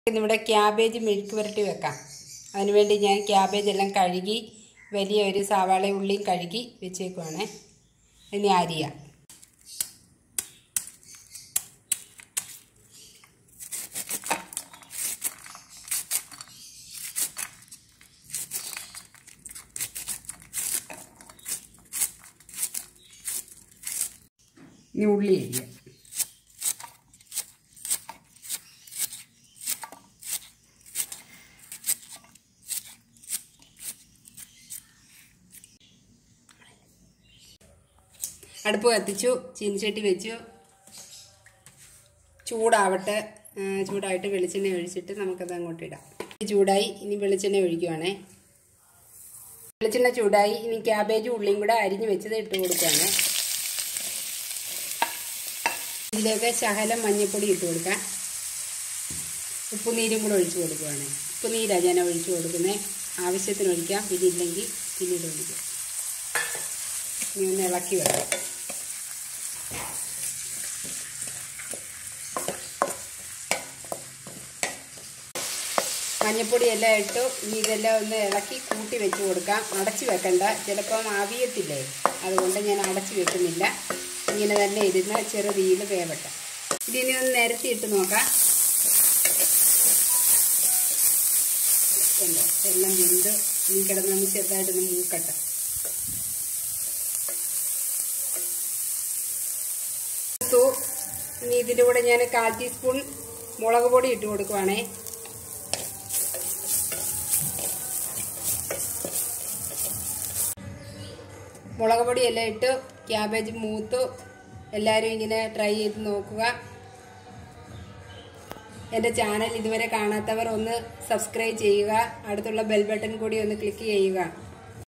ഇന്നിവിടെ ക്യാബേജ് മെഴുക്ക് പുരട്ടി വെക്കാം. അതിനുവേണ്ടി ഞാൻ ക്യാബേജ് എല്ലാം കഴുകി വലിയൊരു സവാള ഉള്ളിയും കഴുകി വെച്ചേക്കുവാണ്. ഇനി അരിയാം. ഇനി ഉള്ളി അരിയാം. അടുപ്പ് കത്തിച്ചു, ചീനിച്ചട്ടി വെച്ചു. ചൂടാവട്ടെ. ചൂടായിട്ട് വെളിച്ചെണ്ണ ഒഴിച്ചിട്ട് നമുക്കത് അങ്ങോട്ട് ഇടാം. ചൂടായി, ഇനി വെളിച്ചെണ്ണ ഒഴിക്കുവാണേ. വെളിച്ചെണ്ണ ചൂടായി, ഇനി ക്യാബേജും ഉള്ളിയും കൂടെ അരിഞ്ഞ് വെച്ചത് ഇട്ട് കൊടുക്കുകയാണ്. ഇതിലേക്ക് ശകലം മഞ്ഞൾപ്പൊടി ഇട്ട് കൊടുക്കാം. ഉപ്പുനീരും കൂടെ ഒഴിച്ചു കൊടുക്കുകയാണ്. ഉപ്പുനീരാണ് ഞാൻ ഒഴിച്ചു കൊടുക്കുന്നത്. ആവശ്യത്തിന് ഒഴിക്കാം, പിന്നെ ഇല്ലെങ്കിൽ പിന്നീട് ഒഴിക്കാം. ഇനി ഒന്ന് ഇളക്കി വെക്കാം. മഞ്ഞൾപ്പൊടി എല്ലാം ഇട്ടു. ഇനി ഇതെല്ലാം ഒന്ന് ഇളക്കി കൂട്ടി വെച്ച് കൊടുക്കാം. അടച്ചു വെക്കണ്ട, ചിലപ്പം ആവിയത്തില്ലേ, അതുകൊണ്ട് ഞാൻ അടച്ചു വെക്കുന്നില്ല. ഇങ്ങനെ തന്നെ ഇരുന്ന് ചെറുതീയിൽ വേവട്ടെ. ഇതിനി ഒന്ന് നിരത്തിയിട്ട് നോക്കാം. എല്ലാം വെന്ത് ഇനി കിടന്നൊന്ന് ചെറുതായിട്ടൊന്ന് മൂക്കട്ടെ. ഇനി ഇതിൻ്റെ കൂടെ ഞാൻ 1/4 ടീസ്പൂൺ മുളക് പൊടി ഇട്ട് കൊടുക്കുവാണേ. മുളക് പൊടിയെല്ലാം ഇട്ട് ക്യാബേജ് മൂത്തു. എല്ലാവരും ഇങ്ങനെ ട്രൈ ചെയ്ത് നോക്കുക. എൻ്റെ ചാനൽ ഇതുവരെ കാണാത്തവർ ഒന്ന് സബ്സ്ക്രൈബ് ചെയ്യുക. അടുത്തുള്ള ബെൽ ബട്ടൺ കൂടി ഒന്ന് ക്ലിക്ക് ചെയ്യുക.